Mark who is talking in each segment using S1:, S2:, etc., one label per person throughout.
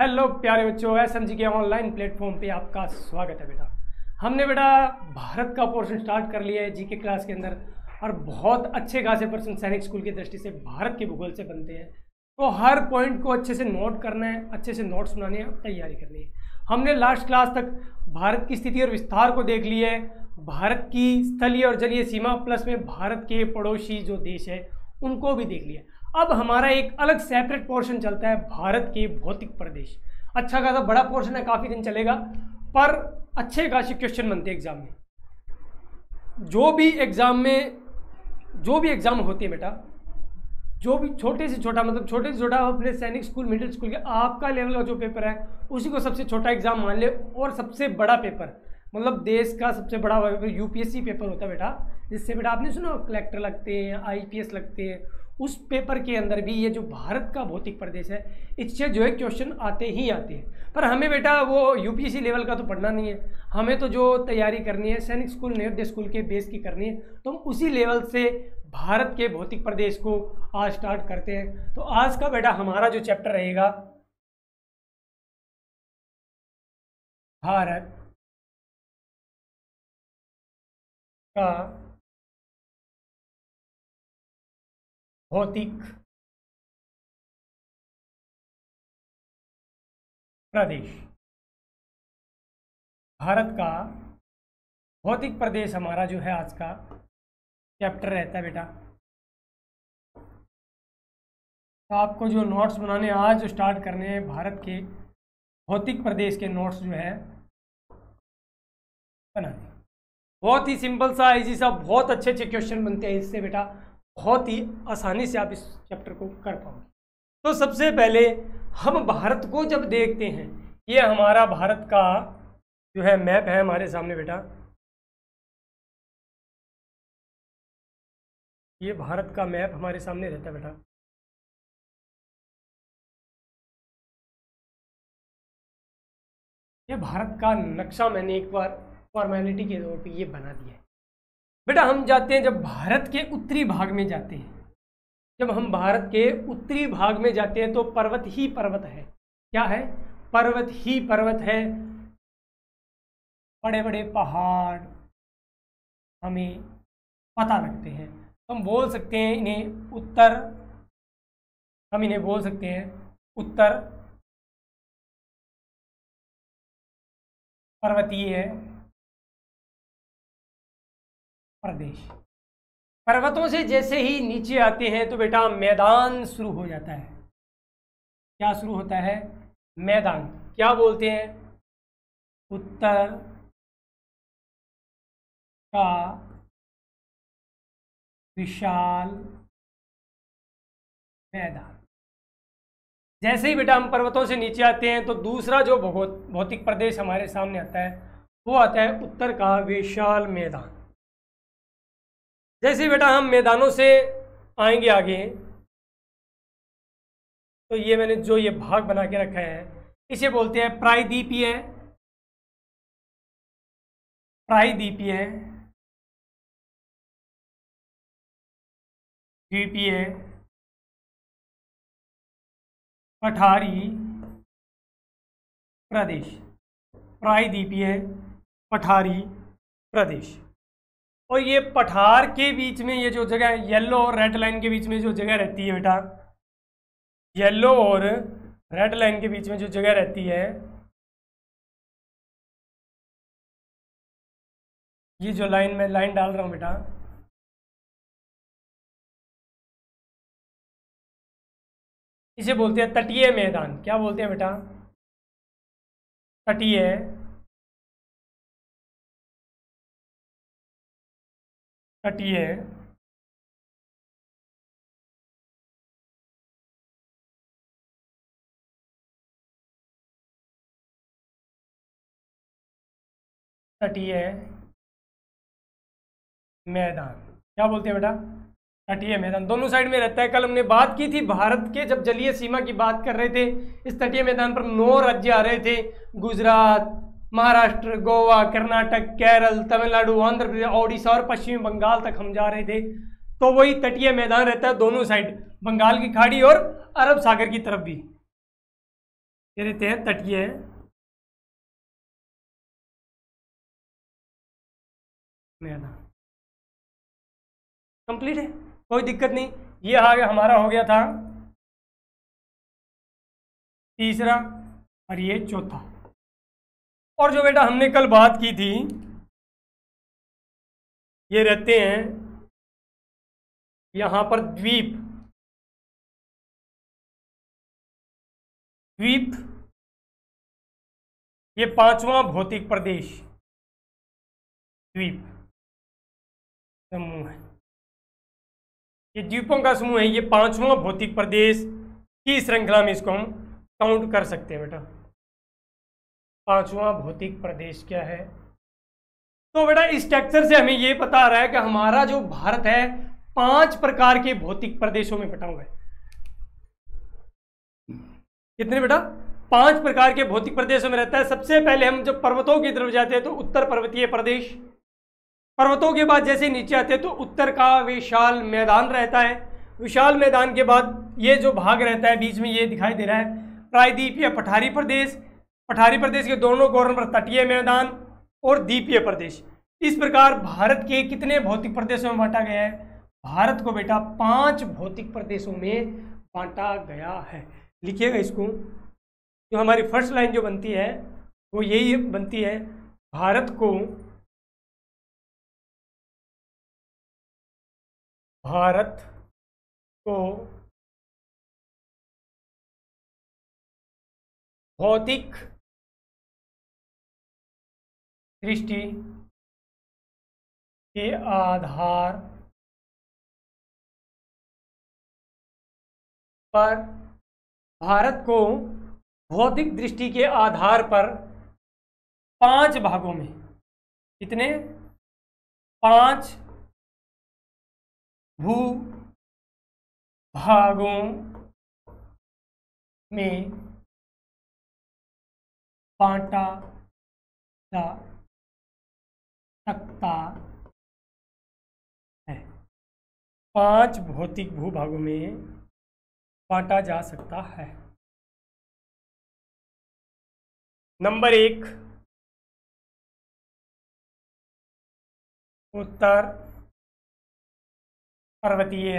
S1: Hello प्यारे बच्चों, SMG के ऑनलाइन प्लेटफॉर्म पे आपका स्वागत है। बेटा हमने भारत का पोर्शन स्टार्ट कर लिया है जीके क्लास के अंदर, और बहुत अच्छे खासे पर्सन सैनिक स्कूल की दृष्टि से भारत के भूगोल से बनते हैं। तो हर पॉइंट को अच्छे से नोट करना है, अच्छे से नोट्स बनाने हैं, तैयारी करनी है। हमने लास्ट क्लास तक भारत की स्थिति और विस्तार को देख लिया है, भारत की स्थलीय और जलीय सीमा प्लस में भारत के पड़ोसी जो देश है उनको भी देख लिया। अब हमारा एक अलग सेपरेट पोर्शन चलता है भारत के भौतिक प्रदेश। अच्छा खासा बड़ा पोर्शन है, काफ़ी दिन चलेगा, पर अच्छे खासे क्वेश्चन बनते हैं एग्जाम में। जो भी एग्जाम होते हैं बेटा, जो भी छोटे से छोटा, मतलब छोटे से छोटा अपने सैनिक स्कूल, मिडिल स्कूल के आपका लेवल का जो पेपर है उसी को सबसे छोटा एग्जाम मान ले, और सबसे बड़ा पेपर मतलब देश का सबसे बड़ा पेपर यूपीएससी पेपर होता है बेटा, जिससे बेटा आपने सुना कलेक्टर लगते हैं, आईपीएस लगते हैं। उस पेपर के अंदर भी ये जो भारत का भौतिक प्रदेश है इससे जो है क्वेश्चन आते ही आते हैं। पर हमें बेटा वो यूपीएससी लेवल का तो पढ़ना नहीं है, हमें तो जो तैयारी करनी है सैनिक स्कूल, नवोदय स्कूल के बेस की करनी है। तो हम उसी लेवल से भारत के भौतिक प्रदेश को आज स्टार्ट करते हैं। तो आज का बेटा हमारा जो चैप्टर रहेगा भारत का भौतिक प्रदेश। भारत का भौतिक प्रदेश हमारा जो है आज का चैप्टर रहता है बेटा। तो आपको जो नोट्स बनाने आज जो स्टार्ट करने हैं भारत के भौतिक प्रदेश के नोट्स जो है बनाने, बहुत ही सिंपल सा, इजी सा, बहुत अच्छे अच्छे क्वेश्चन बनते हैं इससे बेटा, बहुत ही आसानी से आप इस चैप्टर को कर पाओगे। तो सबसे पहले हम भारत को जब देखते हैं, ये हमारा भारत का जो है मैप है हमारे सामने बेटा, ये भारत का मैप हमारे सामने रहता है बेटा। ये भारत का नक्शा मैंने एक बार फॉर्मेलिटी के तौर पे ये बना दिया है बेटा। हम जाते हैं जब भारत के उत्तरी भाग में जाते हैं, जब हम भारत के उत्तरी भाग में जाते हैं तो पर्वत ही पर्वत है। क्या है? पर्वत ही पर्वत है। बड़े बड़े पहाड़ हमें पता लगते हैं। हम बोल सकते हैं इन्हें उत्तर, हम इन्हें बोल सकते हैं उत्तर पर्वतीय प्रदेश। पर्वतों से जैसे ही नीचे आते हैं तो बेटा मैदान शुरू हो जाता है। क्या शुरू होता है? मैदान। क्या बोलते हैं? उत्तर का विशाल मैदान। जैसे ही बेटा हम पर्वतों से नीचे आते हैं तो दूसरा जो भौतिक प्रदेश हमारे सामने आता है वो आता है उत्तर का विशाल मैदान। जैसे बेटा हम मैदानों से आएंगे आगे, तो ये मैंने जो ये भाग बना के रखा है इसे बोलते हैं प्रायद्वीपीय, प्रायद्वीपीय, द्वीपीय, पठारी प्रदेश। प्रायद्वीपीय पठारी प्रदेश। और ये पठार के बीच में ये जो जगह है, येलो और रेड लाइन के बीच में जो जगह रहती है बेटा, येलो और रेड लाइन के बीच में जो जगह रहती है, ये जो लाइन में लाइन डाल रहा हूं बेटा, इसे बोलते हैं तटीय मैदान। क्या बोलते हैं बेटा? तटीय, तटीय तटीय मैदान। क्या बोलते हैं बेटा? तटीय मैदान। दोनों साइड में रहता है। कल हमने बात की थी भारत के, जब जलीय सीमा की बात कर रहे थे, इस तटीय मैदान पर 9 राज्य आ रहे थे, गुजरात, महाराष्ट्र, गोवा, कर्नाटक, केरल, तमिलनाडु, आंध्र प्रदेश, ओडिशा और पश्चिमी बंगाल तक हम जा रहे थे। तो वही तटीय मैदान रहता है दोनों साइड, बंगाल की खाड़ी और अरब सागर की तरफ भी। ये रहते हैं तटीय मैदान। कंप्लीट है, कोई दिक्कत नहीं। ये आगे हमारा हो गया था तीसरा और ये चौथा। और जो बेटा हमने कल बात की थी, ये रहते हैं यहां पर द्वीप। द्वीप ये पांचवा भौतिक प्रदेश द्वीप समूह है। ये द्वीपों का समूह है, ये पांचवा भौतिक प्रदेश की श्रृंखला में इसको हम काउंट कर सकते हैं बेटा। पांचवा भौतिक प्रदेश क्या है? तो बेटा इस स्ट्रक्चर से हमें ये पता आ रहा है कि हमारा जो भारत है 5 प्रकार के भौतिक प्रदेशों में बटा हुआ है। कितने बेटा? 5 प्रकार के भौतिक प्रदेशों में रहता है। सबसे पहले हम जब पर्वतों की तरफ जाते हैं तो उत्तर पर्वतीय प्रदेश, पर्वतों के बाद जैसे नीचे आते हैं तो उत्तर का विशाल मैदान रहता है। विशाल मैदान के बाद ये जो भाग रहता है बीच में ये दिखाई दे रहा है प्रायद्वीपीय पठारी प्रदेश। पठारी प्रदेश के दोनों कोरों पर तटीय मैदान और द्वीपीय प्रदेश। इस प्रकार भारत के कितने भौतिक प्रदेशों में बांटा गया है? भारत को बेटा 5 भौतिक प्रदेशों में बांटा गया है। लिखिएगा इसको। जो हमारी फर्स्ट लाइन जो बनती है वो यही बनती है, भारत को भौतिक दृष्टि के आधार पर, भारत को भौतिक दृष्टि के आधार पर 5 भागों में, कितने? 5 भू भागों में बांटा जा सकता है। 5 भौतिक भूभागों में बांटा जा सकता है। नंबर 1 उत्तर पर्वतीय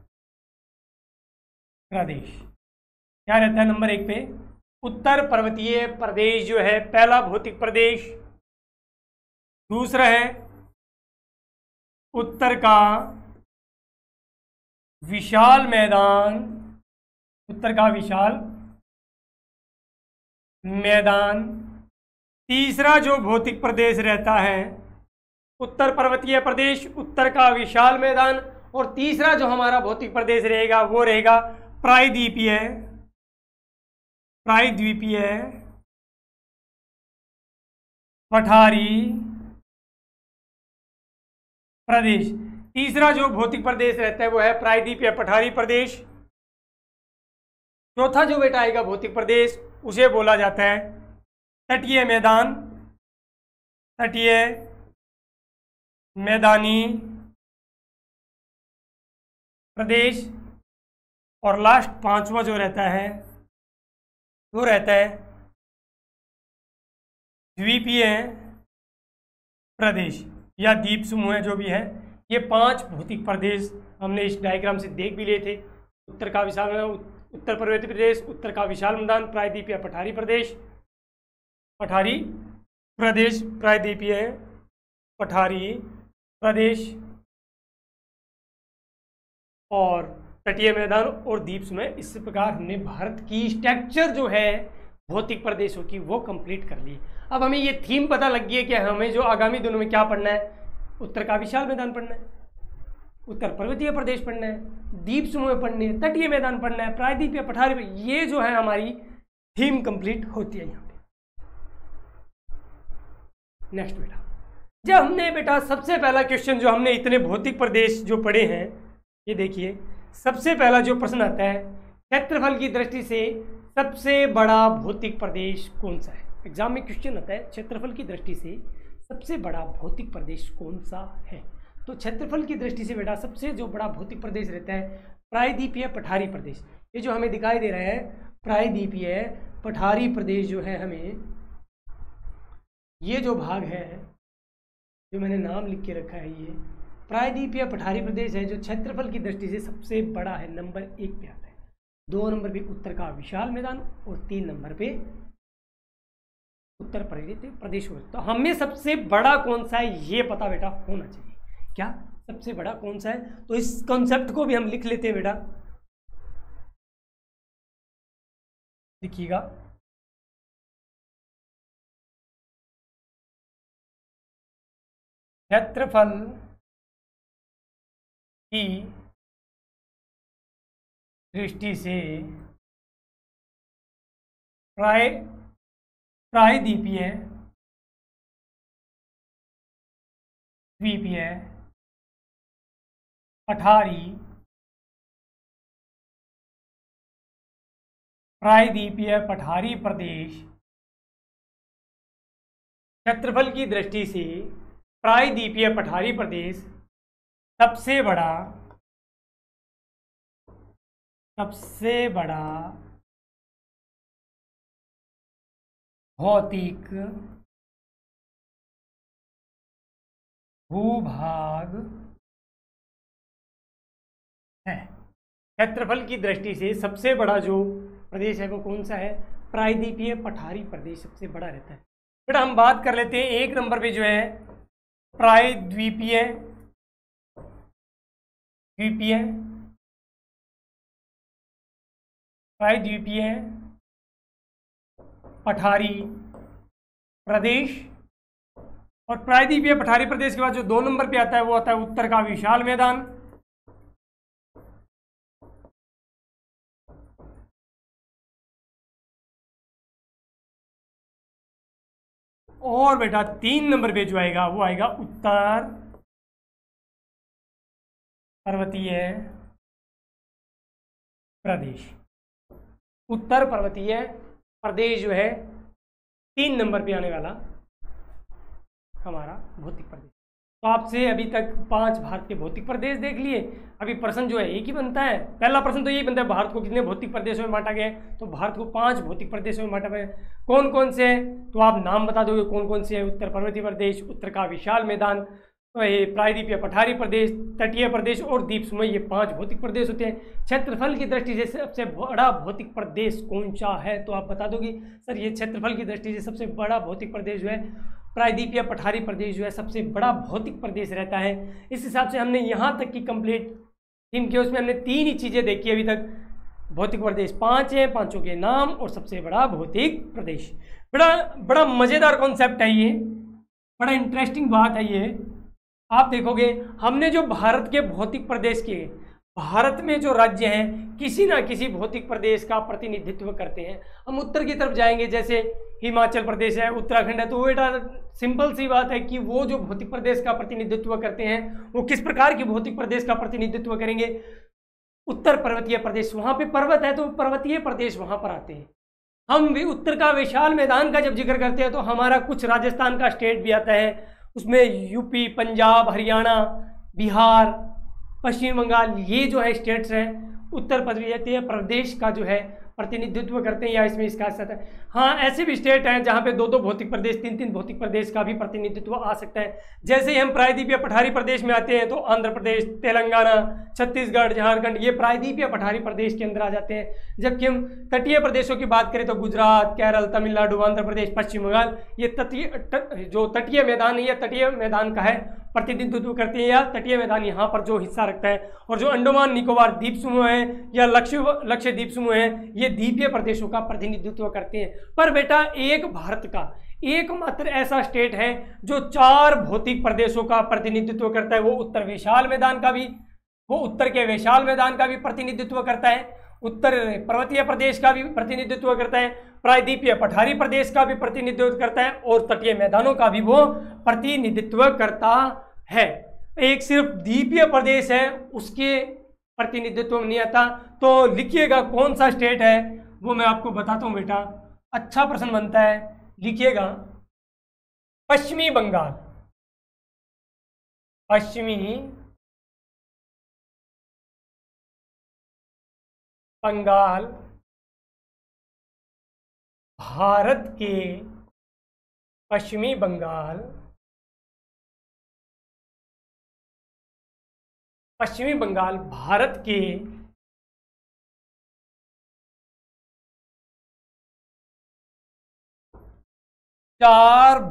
S1: प्रदेश। क्या रहता है नंबर 1 पे? उत्तर पर्वतीय प्रदेश जो है पहला भौतिक प्रदेश। दूसरा है उत्तर का विशाल मैदान, उत्तर का विशाल मैदान। तीसरा जो भौतिक प्रदेश रहता है उत्तर पर्वतीय प्रदेश, उत्तर का विशाल मैदान। और तीसरा जो हमारा भौतिक प्रदेश रहेगा वो रहेगा प्रायद्वीपीय पठारी प्रदेश। तीसरा जो भौतिक प्रदेश रहता है वो है प्रायद्वीपीय पठारी प्रदेश। चौथा जो बेटा आएगा भौतिक प्रदेश उसे बोला जाता है तटीय मैदान, तटीय मैदानी प्रदेश। और लास्ट 5वां जो रहता है वो रहता है द्वीपीय प्रदेश या द्वीप समूह जो भी है। ये 5 भौतिक प्रदेश हमने इस डायग्राम से देख भी लिए थे। उत्तर का विशाल, उत्तर पर्वतीय प्रदेश, उत्तर का विशाल मैदान, प्रायद्वीपीय पठारी प्रदेश, पठारी प्रदेश, प्रायद्वीपीय पठारी प्रदेश और तटीय मैदान और द्वीप समूह। इस प्रकार हमने भारत की स्ट्रक्चर जो है भौतिक प्रदेशों की वो कंप्लीट कर ली। अब हमें ये थीम पता लग गई है कि हमें जो आगामी दिनों में क्या पढ़ना है। उत्तर का विशाल मैदान पढ़ना है, उत्तर पर्वतीय प्रदेश पढ़ना है, द्वीप समूह पढ़ने हैं, तटीय मैदान पढ़ना है, प्रायद्वीपीय पठारी। ये जो है हमारी थीम कंप्लीट होती है यहाँ पे। नेक्स्ट बेटा, जब हमने बेटा सबसे पहला क्वेश्चन जो हमने इतने भौतिक प्रदेश जो पढ़े हैं, ये देखिए सबसे पहला जो प्रश्न आता है क्षेत्रफल की दृष्टि से सबसे बड़ा भौतिक प्रदेश कौन सा है। एग्जाम में क्वेश्चन आता है क्षेत्रफल की दृष्टि से सबसे बड़ा भौतिक प्रदेश कौन सा है। तो क्षेत्रफल की दृष्टि से बेटा सबसे जो बड़ा भौतिक प्रदेश रहता है प्रायद्वीपीय पठारी प्रदेश। ये जो हमें दिखाई दे रहा है प्रायद्वीपीय पठारी प्रदेश जो है, हमें ये जो भाग है जो मैंने नाम लिख के रखा है, ये प्रायद्वीपीय पठारी प्रदेश है, जो क्षेत्रफल की दृष्टि से सबसे बड़ा है, नंबर 1 पे आता है। 2 नंबर पे उत्तर का विशाल मैदान और 3 नंबर पे उत्तर प्रदेश हो। तो हमें सबसे बड़ा कौन सा है ये पता बेटा होना चाहिए। क्या सबसे बड़ा कौन सा है? तो इस कॉन्सेप्ट को भी हम लिख लेते हैं बेटा, लिखिएगा। क्षेत्रफल की दृष्टि से प्रायद्वीपीय द्वीपीय पठारी प्रायद्वीपीय पठारी प्रदेश क्षेत्रफल की दृष्टि से प्रायद्वीपीय पठारी प्रदेश सबसे बड़ा भौतिक भूभाग है। क्षेत्रफल की दृष्टि से सबसे बड़ा जो प्रदेश है वो कौन सा है? प्रायद्वीपीय पठारी प्रदेश सबसे बड़ा रहता है। फिर हम बात कर लेते हैं 1 नंबर पे जो है प्रायद्वीपीय पठारी प्रदेश। और प्रायद्वीपीय पठारी प्रदेश के बाद जो 2 नंबर पे आता है वो आता है उत्तर का विशाल मैदान। और बेटा 3 नंबर पे जो आएगा वो आएगा उत्तर पर्वतीय प्रदेश। उत्तर पर्वतीय प्रदेश जो है 3 नंबर पे आने वाला हमारा भौतिक प्रदेश। तो आपसे अभी तक 5 भारत के भौतिक प्रदेश देख लिए। अभी प्रश्न जो है एक ही बनता है। पहला प्रश्न तो यही बनता है, भारत को कितने भौतिक प्रदेशों में बांटा गया है? तो भारत को 5 भौतिक प्रदेशों में बांटा गया है। कौन कौन से हैं? तो आप नाम बता दोगे कौन कौन से है। उत्तर पर्वतीय प्रदेश, उत्तर का विशाल मैदान, तो ये प्रायद्वीपीय पठारी प्रदेश, तटीय प्रदेश और द्वीप समूह, ये 5 भौतिक प्रदेश होते हैं। क्षेत्रफल की दृष्टि से सबसे बड़ा भौतिक प्रदेश कौन सा है? तो आप बता दोगे सर ये क्षेत्रफल की दृष्टि से सबसे बड़ा भौतिक प्रदेश जो है प्रायद्वीपीय पठारी प्रदेश जो है सबसे बड़ा भौतिक प्रदेश रहता है। इस हिसाब से हमने यहाँ तक की कंप्लीट थीम की, उसमें हमने 3 ही चीज़ें देखी अभी तक। भौतिक प्रदेश 5 हैं, 5 के नाम और सबसे बड़ा भौतिक प्रदेश। बड़ा मज़ेदार कॉन्सेप्ट है ये, बड़ा इंटरेस्टिंग बात है ये। आप देखोगे हमने जो भारत के भौतिक प्रदेश किए, भारत में जो राज्य हैं किसी ना किसी भौतिक प्रदेश का प्रतिनिधित्व करते हैं। हम उत्तर की तरफ जाएंगे, जैसे हिमाचल प्रदेश है, उत्तराखंड है, तो बेटा सिंपल सी बात है कि वो जो भौतिक प्रदेश का प्रतिनिधित्व करते हैं वो किस प्रकार की भौतिक प्रदेश का प्रतिनिधित्व करेंगे? उत्तर पर्वतीय प्रदेश, वहाँ पे पर्वत है तो पर्वतीय प्रदेश वहाँ पर आते हैं। हम भी उत्तर का विशाल मैदान का जब जिक्र करते हैं तो हमारा कुछ राजस्थान का स्टेट भी आता है, उसमें यूपी, पंजाब, हरियाणा, बिहार, पश्चिम बंगाल, ये जो है स्टेट्स हैं उत्तर पर्वतीय प्रदेश का जो है प्रतिनिधित्व करते हैं, या इसमें इसका साथ है। हाँ, ऐसे भी स्टेट हैं जहाँ पे 2-2 भौतिक प्रदेश, 3-3 भौतिक प्रदेश का भी प्रतिनिधित्व आ सकता है। जैसे ही हम प्रायद्वीपीय पठारी प्रदेश में आते हैं तो आंध्र प्रदेश, तेलंगाना, छत्तीसगढ़, झारखंड, ये प्रायद्वीपीय पठारी प्रदेश के अंदर आ जाते हैं। जबकि हम तटीय प्रदेशों की बात करें तो गुजरात, केरल, तमिलनाडु, आंध्र प्रदेश, पश्चिम बंगाल, ये जो तटीय मैदान है, ये तटीय मैदान का है प्रतिनिधित्व करते हैं, या तटीय मैदान यहाँ पर जो हिस्सा रखता है। और जो अंडमान निकोबार द्वीप समूह है या लक्ष्य द्वीप समूह है, ये द्वीपीय प्रदेशों का प्रतिनिधित्व करते हैं। पर बेटा एक भारत का एकमात्र ऐसा स्टेट है जो 4 भौतिक प्रदेशों का प्रतिनिधित्व करता है, वो उत्तर विशाल मैदान का भी, वो उत्तर के विशाल मैदान का भी प्रतिनिधित्व करता है, उत्तर पर्वतीय प्रदेश का भी प्रतिनिधित्व करता है, प्रायद्वीपीय पठारी प्रदेश का भी प्रतिनिधित्व करता है, और तटीय मैदानों का भी वो प्रतिनिधित्व करता है। एक सिर्फ द्वीपीय प्रदेश है उसके प्रतिनिधित्व में नहीं आता। तो लिखिएगा कौन सा स्टेट है वो मैं आपको बताता हूँ बेटा, अच्छा प्रश्न बनता है। लिखिएगा पश्चिमी बंगाल, पश्चिमी बंगाल भारत के पश्चिमी बंगाल, पश्चिमी बंगाल भारत के चार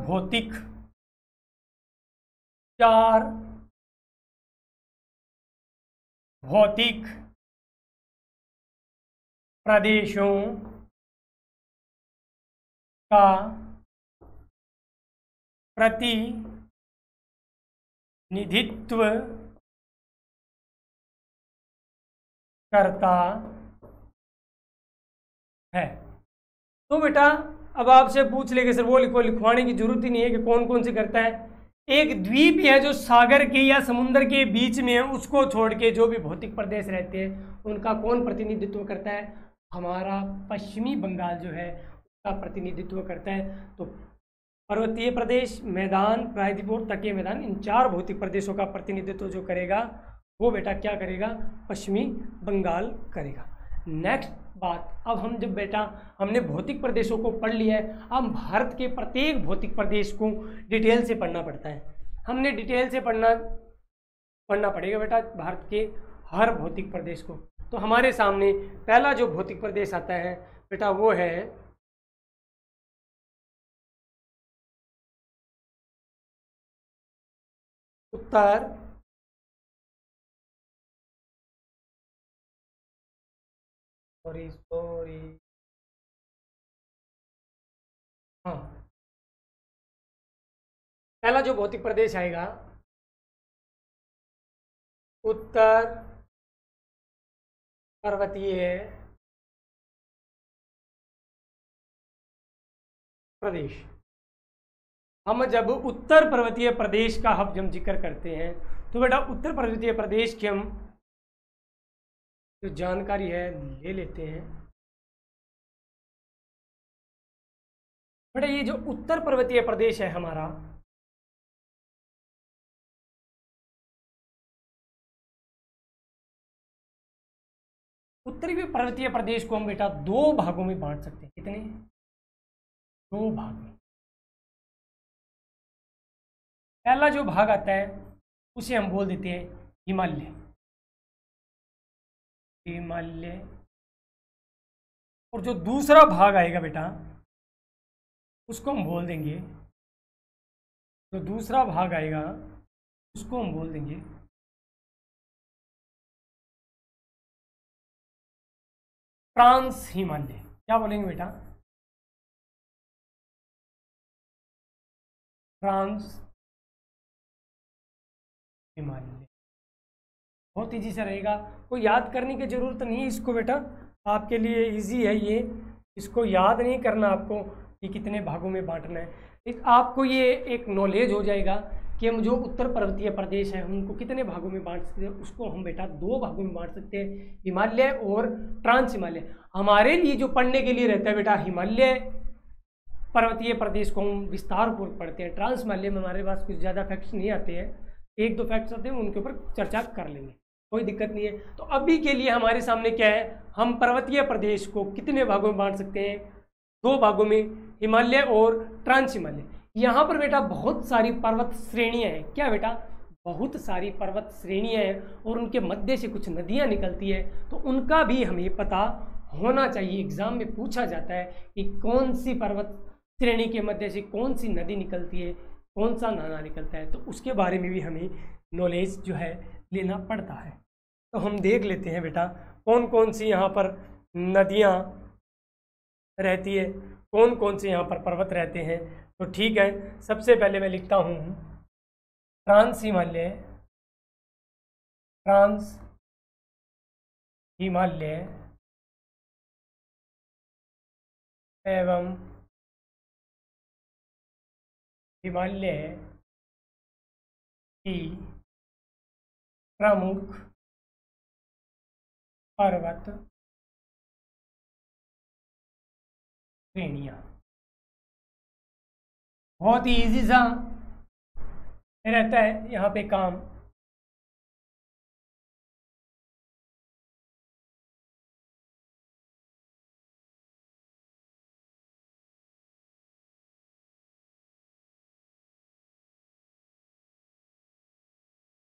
S1: भौतिक प्रदेशों का प्रतिनिधित्व करता है। तो बेटा अब आपसे पूछ लेंगे सर वो लिखो, लिखवाने की जरूरत ही नहीं है कि कौन कौन से करता है। एक द्वीप है जो सागर के या समुद्र के बीच में है, उसको छोड़ के जो भी भौतिक प्रदेश रहते हैं उनका कौन प्रतिनिधित्व करता है? हमारा पश्चिमी बंगाल जो है उसका प्रतिनिधित्व करता है। तो पर्वतीय प्रदेश, मैदान, प्रायद्वीप और तटीय मैदान, इन चार भौतिक प्रदेशों का प्रतिनिधित्व जो करेगा वो बेटा क्या करेगा? पश्चिमी बंगाल करेगा। नेक्स्ट बात, अब हम जब बेटा हमने भौतिक प्रदेशों को पढ़ लिया है, अब भारत के प्रत्येक भौतिक प्रदेश को डिटेल से पढ़ना पड़ता है। हमने डिटेल से पढ़ना पड़ेगा बेटा भारत के हर भौतिक प्रदेश को। तो हमारे सामने पहला जो भौतिक प्रदेश आता है बेटा वो है उत्तर सॉरी हाँ, पहला जो भौतिक प्रदेश आएगा उत्तर पर्वतीय प्रदेश। हम जब उत्तर पर्वतीय प्रदेश का हम जिक्र करते हैं तो बेटा उत्तर पर्वतीय प्रदेश की हम जो जानकारी है ले लेते हैं। बेटा ये जो उत्तर पर्वतीय प्रदेश है हमारा, उत्तरी पर्वतीय प्रदेश को हम बेटा दो भागों में बांट सकते हैं। कितने? दो भाग में। पहला जो भाग आता है उसे हम बोल देते हैं हिमालय, हिमालय। और जो दूसरा भाग आएगा बेटा उसको हम बोल देंगे, जो दूसरा भाग आएगा उसको हम बोल देंगे ट्रांस हिमालय। क्या बोलेंगे बेटा? ट्रांस हिमालय। बहुत ईजी से रहेगा, कोई याद करने की जरूरत नहीं है इसको बेटा, आपके लिए इजी है ये। इसको याद नहीं करना आपको कि कितने भागों में बांटना है। आपको ये एक नॉलेज हो जाएगा कि हम जो उत्तर पर्वतीय प्रदेश है उनको कितने भागों में बांट सकते हैं। उसको हम बेटा दो भागों में बांट सकते हैं, हिमालय और ट्रांस हिमालय। हमारे लिए जो पढ़ने के लिए रहता है बेटा हिमालय पर्वतीय प्रदेश को हम विस्तार पूर्वक पढ़ते हैं। ट्रांस हिमालय में हमारे पास कुछ ज़्यादा फैक्ट्स नहीं आते हैं, एक दो फैक्ट्स आते हैं, उनके ऊपर चर्चा कर लेंगे, कोई दिक्कत नहीं है। तो अभी के लिए हमारे सामने क्या है, हम पर्वतीय प्रदेश को कितने भागों में बांट सकते हैं? दो भागों में, हिमालय और ट्रांस हिमालय। यहाँ पर बेटा बहुत सारी पर्वत श्रेणियाँ हैं। क्या बेटा? बहुत सारी पर्वत श्रेणियाँ हैं और उनके मध्य से कुछ नदियाँ निकलती है, तो उनका भी हमें पता होना चाहिए। एग्जाम में पूछा जाता है कि कौन सी पर्वत श्रेणी के मध्य से कौन सी नदी निकलती है, कौन सा नाला निकलता है, तो उसके बारे में भी हमें नॉलेज जो है लेना पड़ता है। तो हम देख लेते हैं बेटा कौन कौन सी यहाँ पर नदियाँ रहती है, कौन कौन से यहाँ पर पर्वत रहते हैं। तो ठीक है, सबसे पहले मैं लिखता हूँ ट्रांस हिमालय, ट्रांस हिमालय एवं हिमालय की प्रमुख पर्वत श्रेणियाँ। बहुत ही इजी सा रहता है यहाँ पे काम।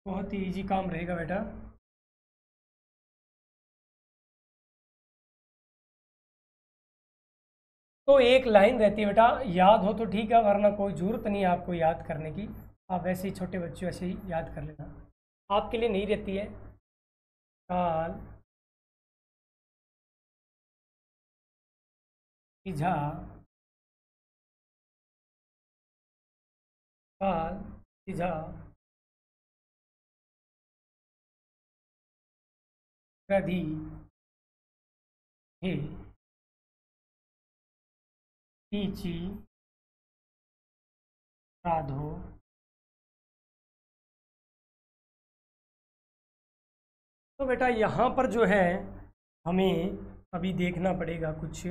S1: बहुत ही इजी काम रहेगा बेटा। तो एक लाइन रहती है बेटा, याद हो तो ठीक है, वरना कोई ज़रूरत नहीं है आपको याद करने की। आप वैसे ही छोटे बच्चों ऐसे ही याद कर लेना, आपके लिए नहीं रहती है। काल सीझा, काल सीझा रधि हे टीची राधो। तो बेटा यहाँ पर जो है हमें अभी देखना पड़ेगा कुछ।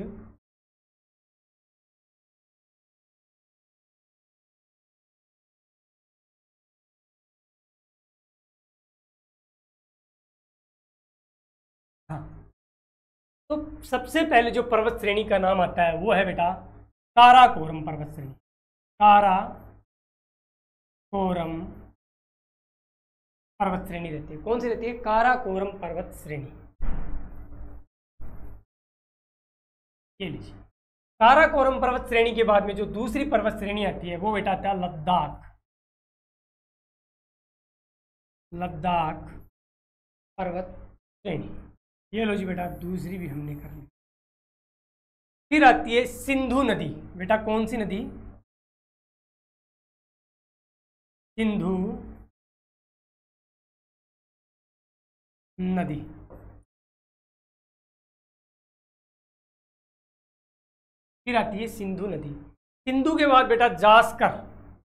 S1: हाँ, तो सबसे पहले जो पर्वत श्रेणी का नाम आता है वो है बेटा काराकोरम पर्वत श्रेणी। काराकोरम पर्वत श्रेणी रहती है। कौन सी रहती है? काराकोरम पर्वत श्रेणी। ये लीजिए, काराकोरम पर्वत श्रेणी के बाद में जो दूसरी पर्वत श्रेणी आती है वो बेटा आता है लद्दाख। लद्दाख पर्वत श्रेणी। ये लो जी बेटा, दूसरी भी हमने कर ली। फिर आती है सिंधु नदी। बेटा कौन सी नदी? सिंधु नदी। फिर आती है सिंधु नदी। सिंधु के बाद बेटा जास्कर।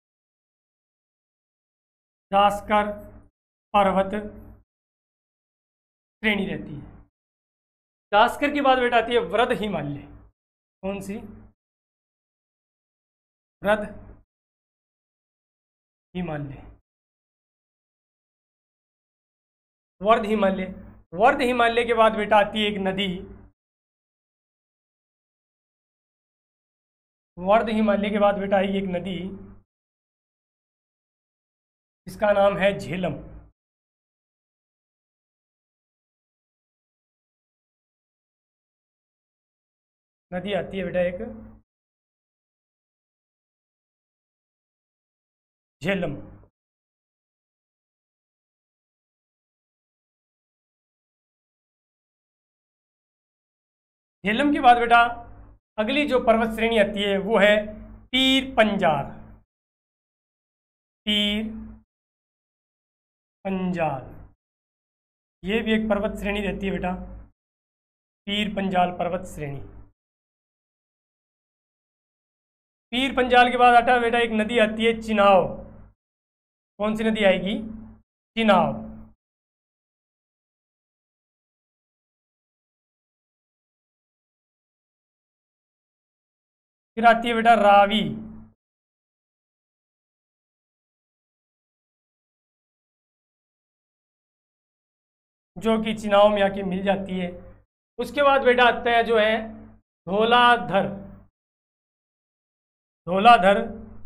S1: जास्कर पर्वत श्रेणी रहती है। जास्कर के बाद बेटा आती है वृद्ध हिमालय। कौन सी? वृद्ध हिमालय। वर्ध हिमालय। वर्ध हिमालय के बाद बेटा आती है एक नदी। वर्ध हिमालय के बाद बेटा आई एक नदी, इसका नाम है झेलम। नदी आती है बेटा एक झेलम। झेलम के बाद बेटा अगली जो पर्वत श्रेणी आती है वो है पीर पंजाल। पीर पंजाल, ये भी एक पर्वत श्रेणी रहती है बेटा, पीर पंजाल पर्वत श्रेणी। पीर पंजाल के बाद आता है बेटा एक नदी आती है चिनाव। कौन सी नदी आएगी? चिनाव। फिर आती है बेटा रावी। जो कि चिनाव में आके मिल जाती है। उसके बाद बेटा आता है जो है धौलाधर। धौलाधर,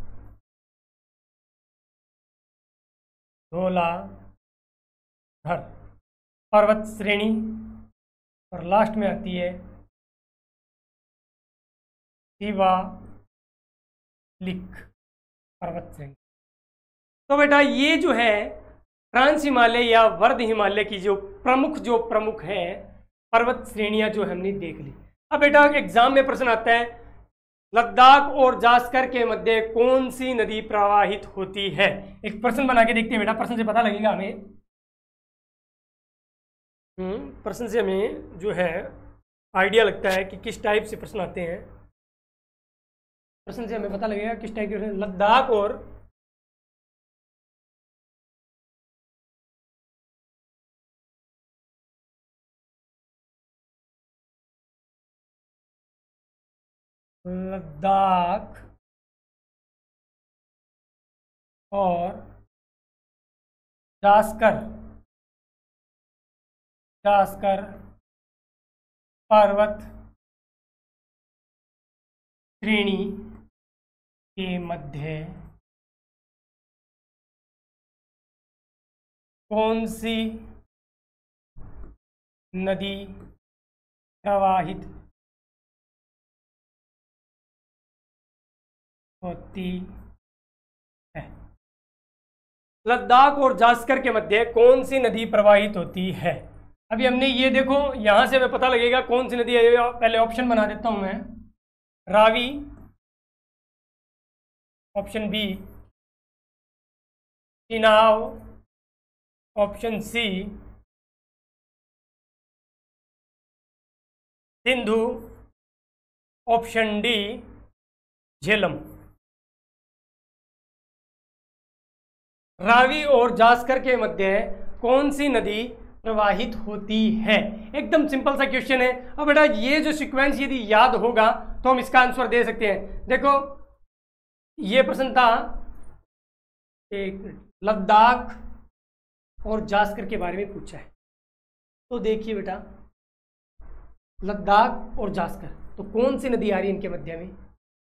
S1: धौलाधर पर्वत श्रेणी। और लास्ट में आती है शिवालिक पर्वत श्रेणी। तो बेटा ये जो है ट्रांस हिमालय या वर्ध हिमालय की जो प्रमुख है पर्वत श्रेणियां जो हमने देख ली। अब बेटा एग्जाम में प्रश्न आता है लद्दाख और जास्कर के मध्य कौन सी नदी प्रवाहित होती है? एक प्रश्न बना के देखते हैं बेटा, प्रश्न से पता लगेगा हमें। प्रश्न से हमें जो है आइडिया लगता है कि किस टाइप से प्रश्न आते हैं। प्रश्न से हमें पता लगेगा किस टाइप के प्रश्न। लद्दाख और लद्दाख और जास्कर, जास्कर पर्वत श्रेणी के मध्य कौन सी नदी प्रवाहित होती है? लद्दाख और जास्कर के मध्य कौन सी नदी प्रवाहित होती है? अभी हमने ये देखो, यहां से हमें पता लगेगा कौन सी नदी है। पहले ऑप्शन बना देता हूं मैं, Ravi, option B Chenab, option C Sindhu, option D Jhelum. Ravi और जास्कर के मध्य कौन सी नदी प्रवाहित होती है? एकदम सिंपल सा क्वेश्चन है। अब बेटा ये जो सीक्वेंस यदि याद होगा तो हम इसका आंसर दे सकते हैं। देखो ये प्रश्न था एक लद्दाख और जास्कर के बारे में पूछा है, तो देखिए बेटा लद्दाख और जास्कर, तो कौन सी नदी आ रही है इनके मध्य में?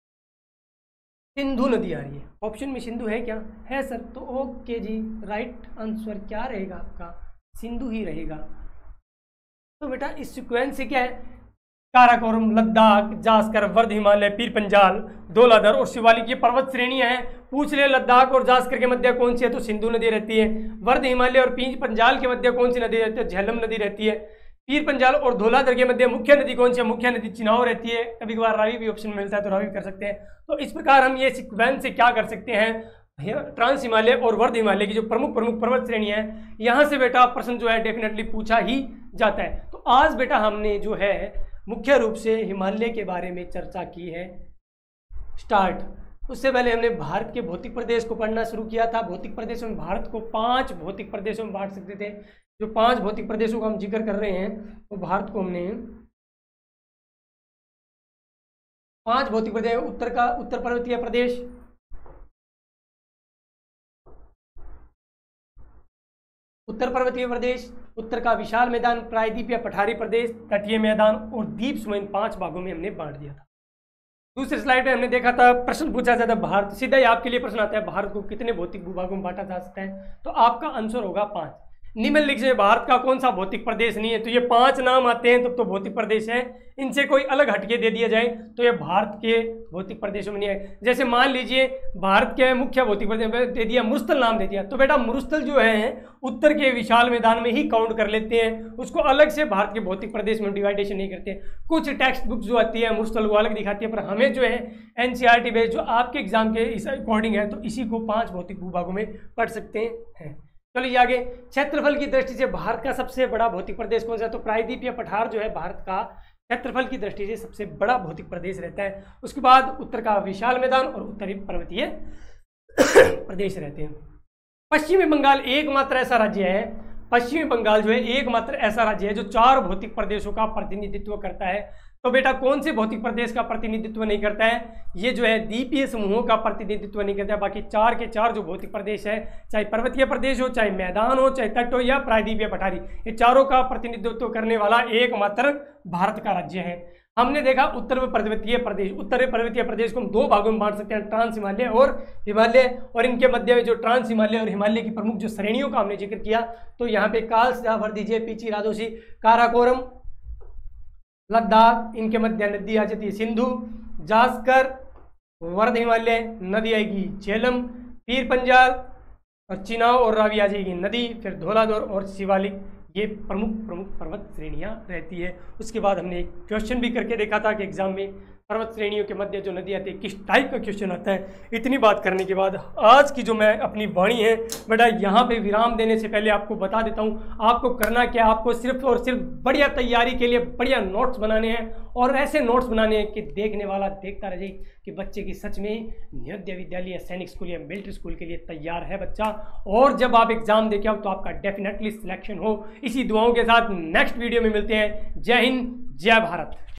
S1: सिंधु नदी आ रही है। ऑप्शन में सिंधु है क्या? है सर, तो ओके जी, राइट आंसर क्या रहेगा आपका? सिंधु ही रहेगा। तो बेटा इस सीक्वेंस से क्या है, काराकोरम, लद्दाख, जास्कर, वर्ध हिमालय, पीर पंजाल, धौलाधर और शिवालिक ये पर्वत श्रेणियां हैं। पूछ ले लद्दाख और जास्कर के मध्य कौन सी है, तो सिंधु नदी रहती है। वर्ध हिमालय और पीर पंजाल के मध्य कौन सी नदी रहती है? झेलम नदी रहती है। पीर पंजाल और धौलाधर के मध्य मुख्य नदी कौन सी है? मुख्य नदी चिनाब रहती है। कभी कभार रावी भी ऑप्शन मिलता है तो रावी कर सकते हैं। तो इस प्रकार हम ये सीक्वेंस से क्या कर सकते हैं, ट्रांस हिमालय और वर्ध हिमालय की जो प्रमुख पर्वत श्रेणी है, यहाँ से बेटा प्रश्न जो है डेफिनेटली पूछा ही जाता है। तो आज बेटा हमने जो है मुख्य रूप से हिमालय के बारे में चर्चा की है स्टार्ट। उससे पहले हमने भारत के भौतिक प्रदेश को पढ़ना शुरू किया था। भौतिक प्रदेशों में भारत को 5 भौतिक प्रदेशों में बांट सकते थे। जो 5 भौतिक प्रदेशों का हम जिक्र कर रहे हैं, तो भारत को हमने 5 भौतिक प्रदेश, उत्तर पर्वतीय प्रदेश, उत्तर का विशाल मैदान, प्रायद्वीपीय पठारी प्रदेश, तटीय मैदान और द्वीप समूह, इन 5 भागों में हमने बांट दिया था। दूसरे स्लाइड में हमने देखा था प्रश्न पूछा जाता है भारत, सीधा ही आपके लिए प्रश्न आता है भारत को कितने भौतिक भूभागों में बांटा जा सकता है, तो आपका आंसर होगा 5। निम्नलिखित से भारत का कौन सा भौतिक प्रदेश नहीं है, तो ये 5 नाम आते हैं तब तो भौतिक प्रदेश है। इनसे कोई अलग हटके दे दिया जाए तो ये भारत के भौतिक प्रदेशों में नहीं है। जैसे मान लीजिए भारत के मुख्य भौतिक प्रदेश दे दिया, मुरुस्थल नाम दे दिया, तो बेटा मुरुस्थल जो है उत्तर के विशाल मैदान में ही काउंट कर लेते हैं, उसको अलग से भारत के भौतिक प्रदेश में डिवाइडेशन नहीं करते। कुछ टेक्स्ट बुक जो आती है मुरुस्थल को अलग दिखाती है, पर हमें जो है एनसीईआरटी बेस्ड जो आपके एग्जाम के इस अकॉर्डिंग है, तो इसी को 5 भौतिक भूभागों में पढ़ सकते हैं। चलिए आगे, क्षेत्रफल की दृष्टि से भारत का सबसे बड़ा भौतिक प्रदेश कौन सा है, तो प्रायद्वीपीय पठार जो है भारत का क्षेत्रफल की दृष्टि से सबसे बड़ा भौतिक प्रदेश रहता है। उसके बाद उत्तर का विशाल मैदान और उत्तरी पर्वतीय प्रदेश रहते हैं। पश्चिमी बंगाल एकमात्र ऐसा राज्य है, पश्चिमी बंगाल जो है एकमात्र ऐसा राज्य है जो 4 भौतिक प्रदेशों का प्रतिनिधित्व करता है। तो बेटा कौन से भौतिक प्रदेश का प्रतिनिधित्व नहीं करता है, ये जो है द्वीपीय समूहों का प्रतिनिधित्व नहीं करता है। बाकी 4 के 4 जो भौतिक प्रदेश है, चाहे पर्वतीय प्रदेश हो, चाहे मैदान हो, चाहे तट हो या प्रायद्वीपीय पठारी, ये चारों का प्रतिनिधित्व करने वाला एकमात्र भारत का राज्य है। हमने देखा उत्तर पर्वतीय प्रदेश को हम 2 भागों में बांट सकते हैं, ट्रांस हिमालय और हिमालय, और इनके मध्य में जो ट्रांस हिमालय और हिमालय की प्रमुख जो श्रेणियों का हमने जिक्र किया, तो यहाँ पे कालसा, वर्दीजे, पीची, राजोशी, काराकोरम, लद्दाख, इनके मध्य नदी आ जाती है सिंधु, जास्कर, वर्ध हिमालय, नदी आएगी झेलम, पीर पंजाल और चिनाब और रावी आ जाएगी नदी, फिर धौलाधर और शिवालिक, ये प्रमुख पर्वत श्रेणियां रहती है। उसके बाद हमने एक क्वेश्चन भी करके देखा था कि एग्जाम में पर्वत श्रेणियों के मध्य जो नदी आती है किस टाइप का क्वेश्चन आता है। इतनी बात करने के बाद आज की जो मैं अपनी वाणी है बेटा यहाँ पे विराम देने से पहले आपको बता देता हूँ आपको करना क्या। आपको सिर्फ और सिर्फ बढ़िया तैयारी के लिए बढ़िया नोट्स बनाने हैं, और ऐसे नोट्स बनाने हैं कि देखने वाला देखता रह जाए कि बच्चे की सच में नवोदय विद्यालय, सैनिक स्कूल या मिलिट्री स्कूल के लिए तैयार है बच्चा। और जब आप एग्जाम देके आओ तो आपका डेफिनेटली सिलेक्शन हो। इसी दुआओं के साथ नेक्स्ट वीडियो में मिलते हैं। जय हिंद, जय भारत।